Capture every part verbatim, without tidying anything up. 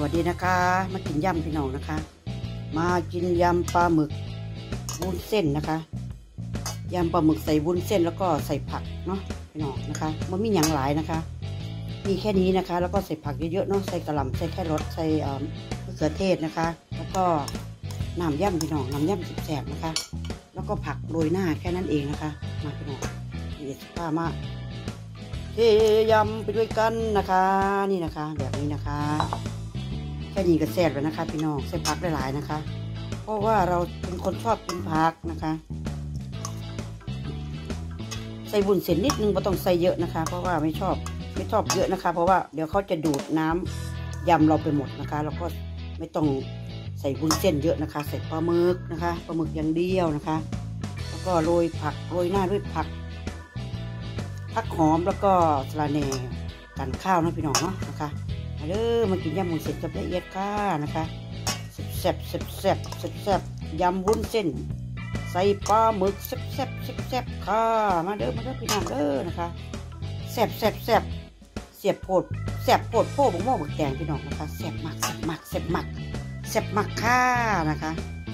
วัสดีนะคะมากินยำพี่น้องนะคะมากินยำปลาหมึกวุ้นเส้นนะคะยำปลาหมึกใส่วุ้นเส้นแล้วก็ใส่ผักเนาะพี่น้องนะคะมันมีอย่างหลายนะคะมีแค่นี้นะคะแล้วก็ใส่ผักเยอะๆเนาะใส่กระหล่ำใส่แครอทใส่มะเขือเทศนะคะแล้วก็น้ำยำพี่น้องน้ำยำแสบๆนะคะแล้วก็ผักโรยหน้าแค่นั้นเองนะคะมาพี่น้องนี่สุภาพมากเทยำไปด้วยกันนะคะนี่นะคะแบบนี้นะคะแค่นี้ก็แซ่บแล้วนะคะพี่น้องใส่ผักหลายๆนะคะเพราะว่าเราเป็นคนชอบกินผักนะคะใส่บุญเส้นนิดนึงไม่ต้องใส่เยอะนะคะเพราะว่าไม่ชอบไม่ชอบเยอะนะคะเพราะว่าเดี๋ยวเขาจะดูดน้ำยำเราไปหมดนะคะแล้วก็ไม่ต้องใส่วุ้นเส้นเยอะนะคะใส่ปลาหมึกนะคะปลาหมึกอย่างเดียวนะคะแล้วก็โรยผักโรยหน้าด้วยผักผักหอมแล้วก็สะระแหน่กันข้าวนะพี่น้องเนาะนะคะมาเด้อมากินยำวุ้นเส้นกับละเอียดค่ะนะคะแซ่บแซ่บแซ่บแซ่บแซ่บยำวุ้นเส้นใส่ปลาหมึกแซ่บแซ่บแซ่บแซ่บค่ะมาเด้อมาเด้อพี่น้องเด้อนะคะแซ่บแซ่บแซ่บเสียบโพดแซ่บโพดโพบกโม่บกแตงพี่น้องนะคะแซ่บมากแซ่บมากแซ่บมากแซ่บมากค่ะนะคะ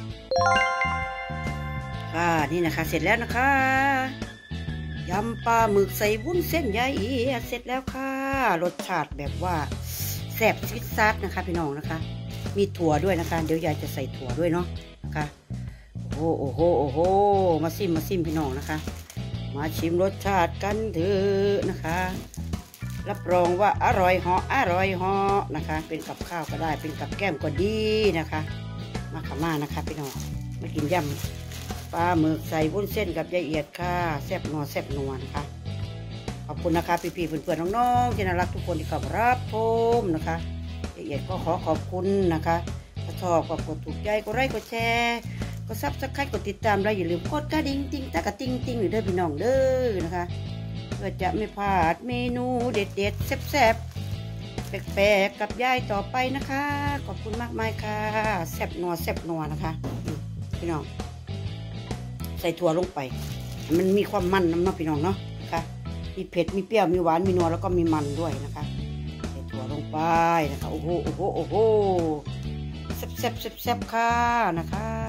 ค่ะนี่นะคะเสร็จแล้วนะคะยำปลาหมึกใส่วุ้นเส้นยายเอียดเสร็จแล้วค่ะรสชาติแบบว่าแซ่บซิดซัดนะคะพี่น้องนะคะมีถั่วด้วยนะคะเดี๋ยวยายจะใส่ถั่วด้วยเนาะนะคะโอ้โหโอ้โหโอ้โหมาซิมมาซิมพี่น้องนะคะมาชิมรสชาติกันเถอะนะคะรับรองว่าอร่อยเหาะอร่อยเหาะนะคะเป็นกับข้าวก็ได้เป็นกับแก้มก็ดีนะคะมาขม่านะคะพี่น้องมากินยำปลาหมึกใส่วุ้นเส้นกับยายเอียดค่ะแซ่บนัวแซ่บนัวนะคะขอบคุณนะคะพี่ๆเพื่อนๆน้องๆที่น่ารักทุกคนที่เข้ามารับชมนะคะยายเอียดก็ขอขอบคุณนะคะถ้าชอบก็กดถูกใจกดไลค์กดแชร์ก็ซับสไครต์กดติดตามแล้วอย่าลืมกดกระดิ่งติ๊งตะกะติ๊งติ๊งหรือเด้อพี่น้องเด้อนะคะเพื่อจะไม่พลาดเมนูเด็ดๆแซ่บๆแปลกๆกับยายต่อไปนะคะขอบคุณมากมายค่ะแซ่บนัวแซ่บนัวนะคะพี่น้องใส่ถั่วลงไปมันมีความมันน้ำเนาะพี่น้องเนาะนะคะมีเผ็ดมีเปรี้ยวมีหวานมีนัวแล้วก็มีมันด้วยนะคะใส่ถั่วลงไปนะคะโอ้โหโอ้โหโอ้โหแซ่บแซ่บแซ่บแซ่บค่ะนะคะ